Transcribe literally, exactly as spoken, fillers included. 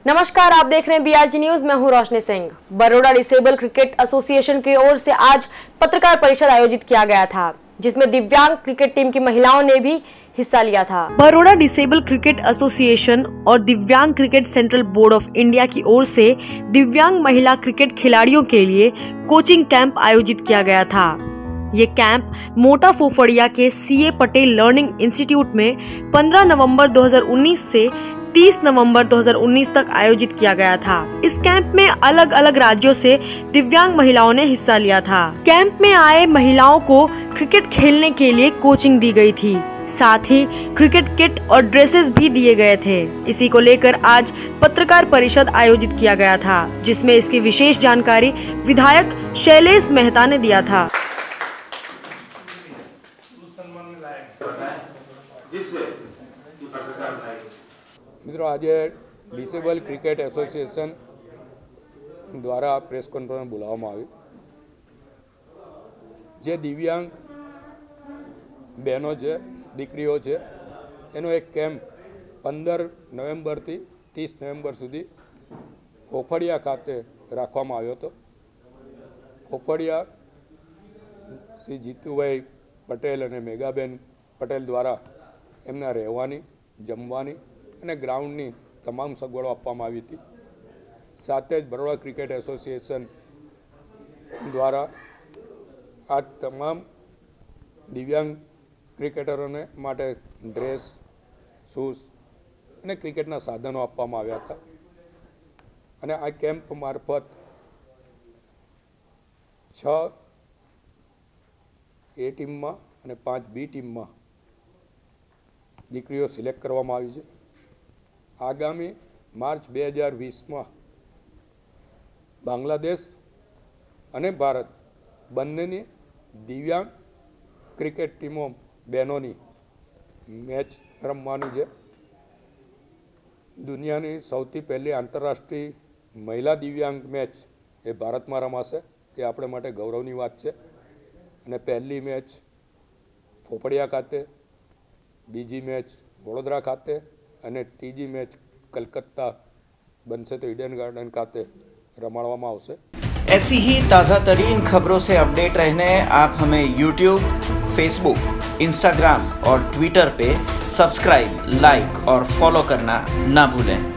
नमस्कार, आप देख रहे हैं बीआरजी न्यूज। मैं हूं Roshni Singh. Baroda disable cricket association की ओर से आज पत्रकार परिषद आयोजित किया गया था, जिसमें दिव्यांग क्रिकेट टीम की महिलाओं ने भी हिस्सा लिया था। बड़ौदा डिसेबल क्रिकेट एसोसिएशन और दिव्यांग cricket central board of India की ओर से दिव्यांग महिला क्रिकेट खिलाड़ियों के लिए कोचिंग कैंप आयोजित किया गया था। ये कैंप मोटा फोफड़िया के सीए पटेल लर्निंग इंस्टीट्यूट में पंद्रह नवंबर दो हज़ार उन्नीस से तीस नवंबर दो हज़ार उन्नीस तक आयोजित किया गया था। इस कैंप में अलग अलग राज्यों से दिव्यांग महिलाओं ने हिस्सा लिया था। कैंप में आए महिलाओं को क्रिकेट खेलने के लिए कोचिंग दी गई थी, साथ ही क्रिकेट किट और ड्रेसेस भी दिए गए थे। इसी को लेकर आज पत्रकार परिषद आयोजित किया गया था, जिसमें इसकी विशेष जानकारी विधायक शैलेश मेहता ने दिया था। मित्रों, आज डिसेबल क्रिकेट एसोसिएशन द्वारा प्रेस कॉन्फ्रेंस बोलाववामां आवी। जे दिव्यांग बहनों है, दीकरीओ है, एनो एक केम्प पंदर नवेम्बर थी तीस नवेम्बर सुधी फोफड़िया खाते राखवामां आव्यो हतो। फोफड़िया श्री जीतुभाई पटेल और मेघाबेन पटेल द्वारा एमना रहेवानी, जमवानी અને ગ્રાઉન્ડની તમામ સગવડો આપવામાં આવી હતી। સાથે જ બરોડા ક્રિકેટ એસોસિએશન દ્વારા આ તમામ દિવ્યાંગ ક્રિકેટરોને માટે ડ્રેસ, શૂઝ અને ક્રિકેટના સાધનો આપવામાં આવ્યા હતા। અને આ કેમ્પ મારફત છ એ ટીમમાં અને પાંચ બી ટીમમાં દીકરીઓ સિલેક્ટ કરવામાં આવી છે। आगामी मार्च बे हज़ार वीस में बांग्लादेश अने भारत बंनेनी दिव्यांग क्रिकेट टीमों बहनों मैच रमवानी है। दुनियानी सौथी पहली आंतरराष्ट्रीय महिला दिव्यांग मैच ए भारत में रमाशे। ये आपणे माटे गौरवनी बात है। अने पहली मैच फोफड़िया खाते, बीजी मैच वडोदरा खाते અને ત્રીજી મેચ કલકત્તા બનશે તો ઈડન ગાર્डन खाते રમાડવામાં આવશે। ऐसी ही ताज़ा तरीन खबरों से अपडेट रहने आप हमें यूट्यूब, फेसबुक, इंस्टाग्राम और ट्विटर पे सब्सक्राइब, लाइक और फॉलो करना ना भूलें।